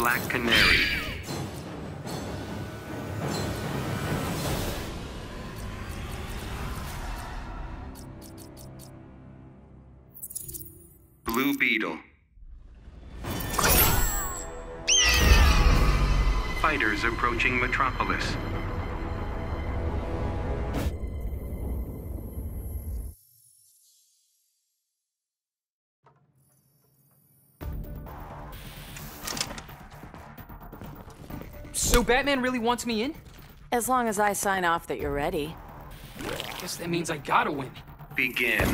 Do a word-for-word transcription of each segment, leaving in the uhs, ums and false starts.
Black Canary. Blue Beetle. Fighters approaching Metropolis. So Batman really wants me in? As long as I sign off that you're ready. Guess that means I gotta win. Begin.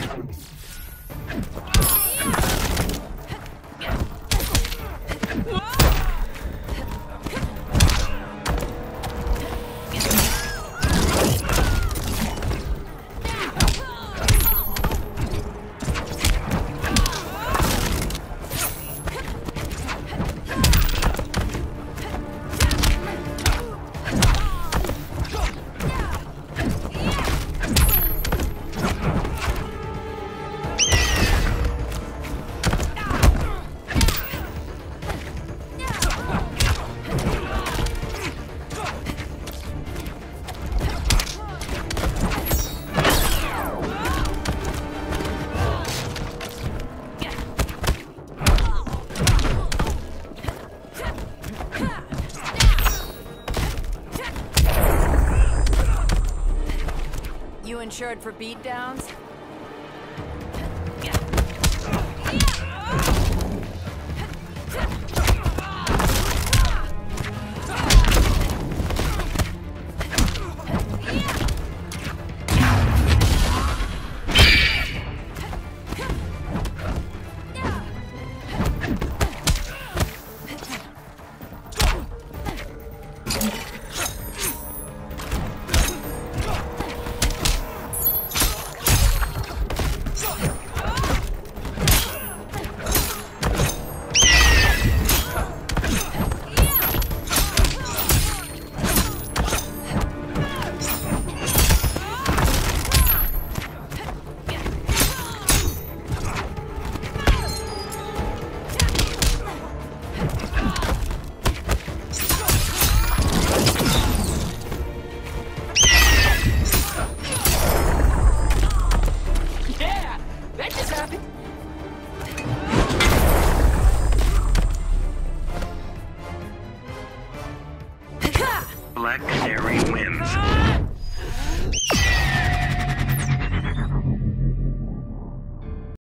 You insured for beatdowns?